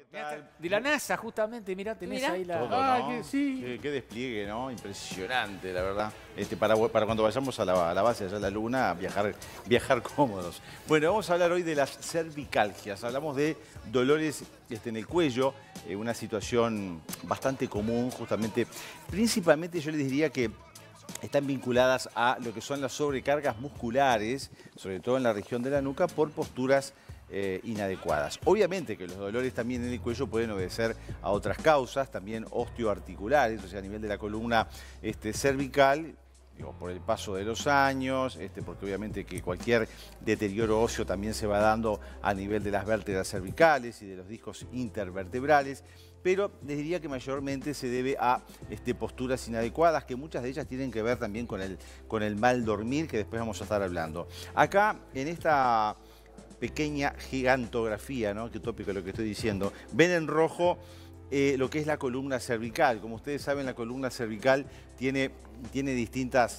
De la NASA, justamente, mirá, tenés Mirá. ahí la... Todo, ¿no? Qué despliegue, ¿no? Impresionante, la verdad. Para cuando vayamos a la base allá de la Luna, viajar cómodos. Bueno, vamos a hablar hoy de las cervicalgias. Hablamos de dolores en el cuello, una situación bastante común, justamente. Principalmente yo les diría que están vinculadas a lo que son las sobrecargas musculares, sobre todo en la región de la nuca, por posturas inadecuadas. Obviamente que los dolores también en el cuello pueden obedecer a otras causas, también osteoarticulares, o sea, a nivel de la columna cervical, digo, por el paso de los años, porque obviamente que cualquier deterioro óseo también se va dando a nivel de las vértebras cervicales y de los discos intervertebrales, pero les diría que mayormente se debe a posturas inadecuadas, que muchas de ellas tienen que ver también con el mal dormir, que después vamos a estar hablando. Acá, en esta pequeña gigantografía, ¿no? Qué tópico lo que estoy diciendo. Ven en rojo lo que es la columna cervical. Como ustedes saben, la columna cervical tiene distintas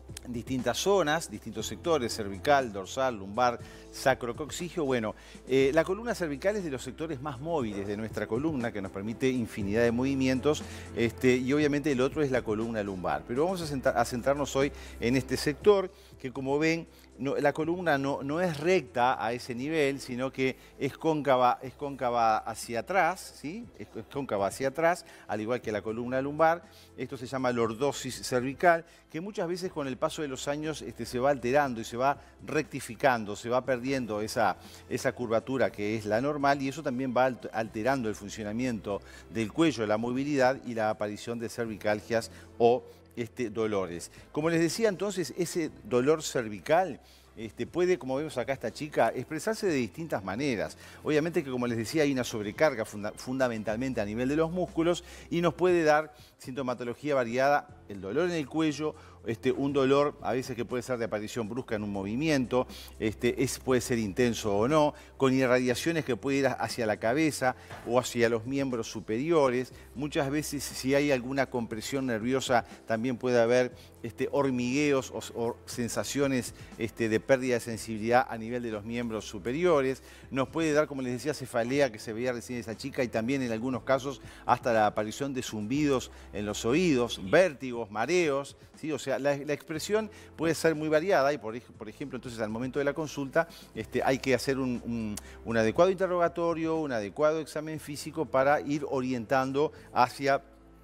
zonas, distintos sectores, cervical, dorsal, lumbar, sacrococcigio. Bueno, la columna cervical es de los sectores más móviles de nuestra columna, que nos permite infinidad de movimientos, y obviamente el otro es la columna lumbar. Pero vamos a centrarnos hoy en este sector, que como ven, la columna no es recta a ese nivel, sino que es cóncava hacia atrás, ¿sí? Es cóncava hacia atrás, al igual que la columna lumbar. Esto se llama lordosis cervical, que muchas veces con el paso de los años se va alterando y se va rectificando, se va perdiendo esa curvatura que es la normal, y eso también va alterando el funcionamiento del cuello, la movilidad y la aparición de cervicalgias o dolores. Como les decía entonces, ese dolor cervical puede, como vemos acá esta chica, expresarse de distintas maneras. Obviamente que, como les decía, hay una sobrecarga fundamentalmente a nivel de los músculos y nos puede dar sintomatología variada, el dolor en el cuello, un dolor a veces que puede ser de aparición brusca en un movimiento, puede ser intenso o no, con irradiaciones que puede ir hacia la cabeza o hacia los miembros superiores. Muchas veces, si hay alguna compresión nerviosa, también puede haber hormigueos o sensaciones de pérdida de sensibilidad a nivel de los miembros superiores. Nos puede dar, como les decía, cefalea, que se veía recién esa chica, y también en algunos casos hasta la aparición de zumbidos en los oídos, vértigos, mareos, ¿sí? O sea, la expresión puede ser muy variada y, por ejemplo, entonces al momento de la consulta hay que hacer un adecuado interrogatorio, un adecuado examen físico para ir orientando hacia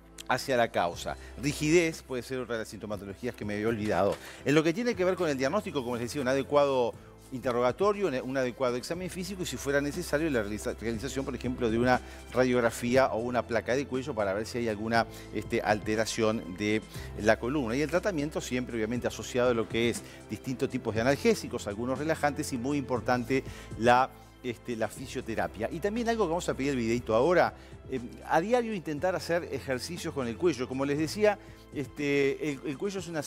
la causa. Rigidez puede ser otra de las sintomatologías que me había olvidado. En lo que tiene que ver con el diagnóstico, como les decía, un adecuado interrogatorio, un adecuado examen físico y, si fuera necesario, la realización, por ejemplo, de una radiografía o una placa de cuello para ver si hay alguna alteración de la columna. Y el tratamiento siempre, obviamente, asociado a lo que es distintos tipos de analgésicos, algunos relajantes y, muy importante, la fisioterapia. Y también algo que vamos a pedir el videito ahora, a diario intentar hacer ejercicios con el cuello. Como les decía, el cuello es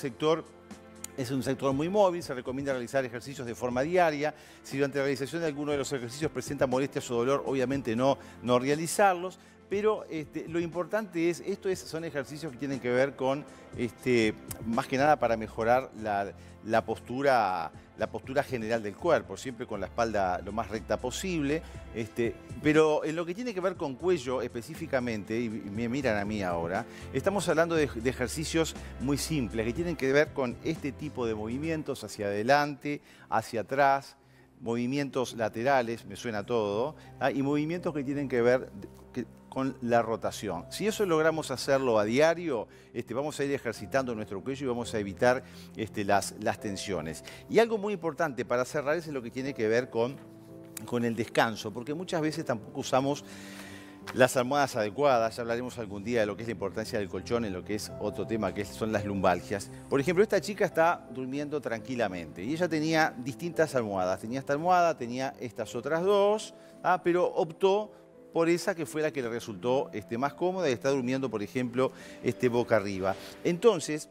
un sector muy móvil, se recomienda realizar ejercicios de forma diaria. Si durante la realización de alguno de los ejercicios presenta molestias o dolor, obviamente no realizarlos. Pero lo importante son ejercicios que tienen que ver con, más que nada, para mejorar la postura general del cuerpo, siempre con la espalda lo más recta posible. Pero en lo que tiene que ver con cuello específicamente, y me miran a mí ahora, estamos hablando de ejercicios muy simples que tienen que ver con este tipo de movimientos hacia adelante, hacia atrás, movimientos laterales, me suena todo, y movimientos que tienen que ver con la rotación. Si eso logramos hacerlo a diario, vamos a ir ejercitando nuestro cuello y vamos a evitar las tensiones. Y algo muy importante para cerrar es lo que tiene que ver con el descanso, porque muchas veces tampoco usamos las almohadas adecuadas. Ya hablaremos algún día de lo que es la importancia del colchón en lo que es otro tema, que son las lumbalgias. Por ejemplo, esta chica está durmiendo tranquilamente y ella tenía distintas almohadas. Tenía esta almohada, tenía estas otras dos, pero optó por esa que fue la que le resultó más cómoda, y está durmiendo, por ejemplo, boca arriba. Entonces,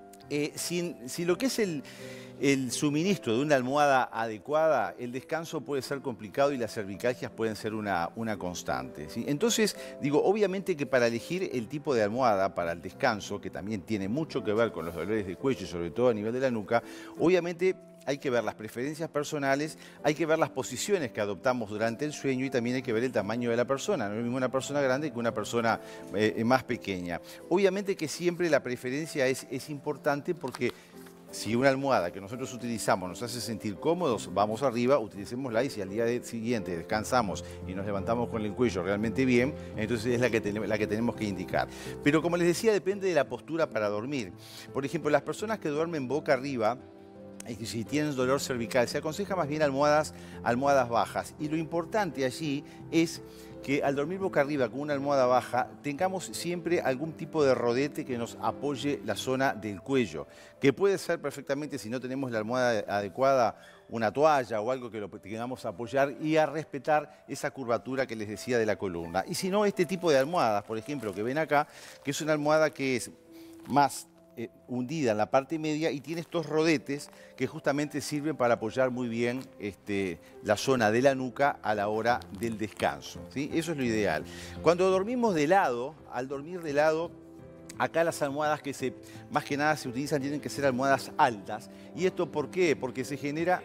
si lo que es el suministro de una almohada adecuada, el descanso puede ser complicado y las cervicalgias pueden ser una constante, ¿sí? Entonces, digo, obviamente que para elegir el tipo de almohada para el descanso, que también tiene mucho que ver con los dolores de cuello y sobre todo a nivel de la nuca, obviamente hay que ver las preferencias personales, hay que ver las posiciones que adoptamos durante el sueño y también hay que ver el tamaño de la persona. No es lo mismo una persona grande que una persona más pequeña. Obviamente que siempre la preferencia es importante porque si una almohada que nosotros utilizamos nos hace sentir cómodos, vamos arriba, utilicémosla y si al día siguiente descansamos y nos levantamos con el cuello realmente bien, entonces es la que tenemos que indicar. Pero como les decía, depende de la postura para dormir. Por ejemplo, las personas que duermen boca arriba, y si tienen dolor cervical, se aconseja más bien almohadas bajas. Y lo importante allí es que al dormir boca arriba con una almohada baja, tengamos siempre algún tipo de rodete que nos apoye la zona del cuello, que puede ser perfectamente, si no tenemos la almohada adecuada, una toalla o algo que lo tengamos a apoyar y a respetar esa curvatura que les decía de la columna. Y si no, este tipo de almohadas, por ejemplo, que ven acá, que es una almohada que es más hundida en la parte media y tiene estos rodetes que justamente sirven para apoyar muy bien la zona de la nuca a la hora del descanso, ¿sí? Eso es lo ideal. Cuando dormimos de lado, al dormir de lado, acá las almohadas que más que nada se utilizan tienen que ser almohadas altas. ¿Y esto por qué? Porque se genera...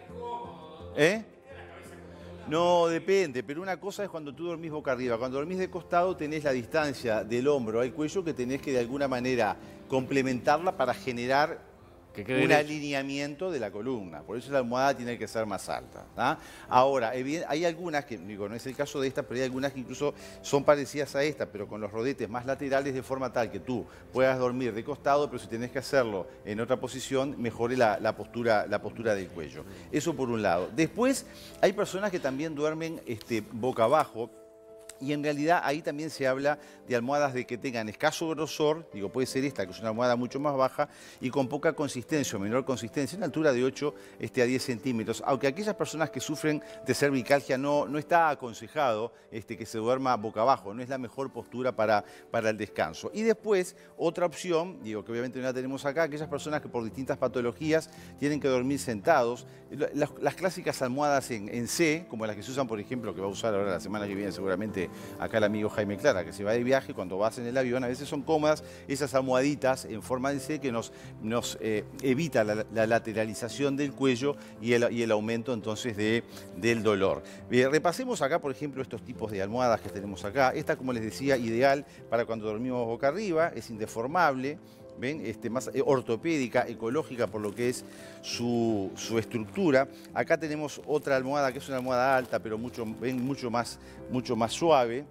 No, depende, pero una cosa es cuando tú dormís boca arriba. Cuando dormís de costado tenés la distancia del hombro al cuello que tenés que de alguna manera complementarla para generar un alineamiento de la columna. Por eso la almohada tiene que ser más alta, ¿tá? Ahora, hay algunas que, digo, no es el caso de esta, pero hay algunas que incluso son parecidas a esta, pero con los rodetes más laterales de forma tal que tú puedas dormir de costado, pero si tenés que hacerlo en otra posición, mejore la postura del cuello. Eso por un lado. Después, hay personas que también duermen boca abajo. Y en realidad ahí también se habla de almohadas que tengan escaso grosor, digo, puede ser esta, que es una almohada mucho más baja, y con poca consistencia o menor consistencia, en altura de 8 a 10 centímetros. Aunque aquellas personas que sufren de cervicalgia no está aconsejado que se duerma boca abajo, no es la mejor postura para el descanso. Y después, otra opción, digo, que obviamente no la tenemos acá, aquellas personas que por distintas patologías tienen que dormir sentados, las clásicas almohadas en C, como las que se usan, por ejemplo, que va a usar ahora la semana que viene seguramente acá el amigo Jaime Clara, que se va de viaje, cuando vas en el avión, a veces son cómodas esas almohaditas en forma de C que nos evita la lateralización del cuello y el aumento entonces del dolor. Repasemos acá, por ejemplo, estos tipos de almohadas que tenemos acá. Esta, como les decía, ideal para cuando dormimos boca arriba, es indeformable. ¿Ven? Más ortopédica, ecológica por lo que es su estructura. Acá tenemos otra almohada que es una almohada alta, pero mucho más suave.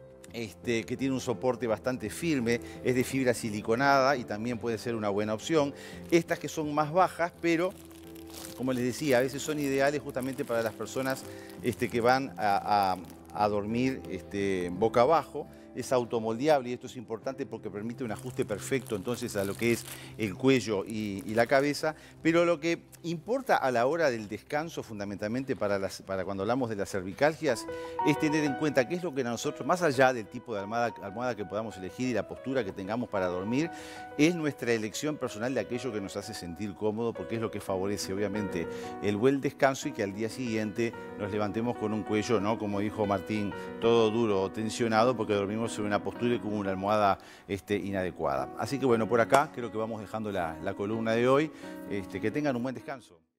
Que tiene un soporte bastante firme, es de fibra siliconada y también puede ser una buena opción. Estas que son más bajas, pero como les decía, a veces son ideales justamente para las personas que van a dormir boca abajo. Es automoldeable y esto es importante porque permite un ajuste perfecto entonces a lo que es el cuello y la cabeza, pero lo que importa a la hora del descanso fundamentalmente para cuando hablamos de las cervicalgias es tener en cuenta qué es lo que nosotros, más allá del tipo de almohada que podamos elegir y la postura que tengamos para dormir, es nuestra elección personal de aquello que nos hace sentir cómodo porque es lo que favorece obviamente el buen descanso y que al día siguiente nos levantemos con un cuello, ¿no? Como dijo Martín, todo duro o tensionado porque dormimos en una postura y con una almohada inadecuada. Así que bueno, por acá creo que vamos dejando la columna de hoy. Que tengan un buen descanso.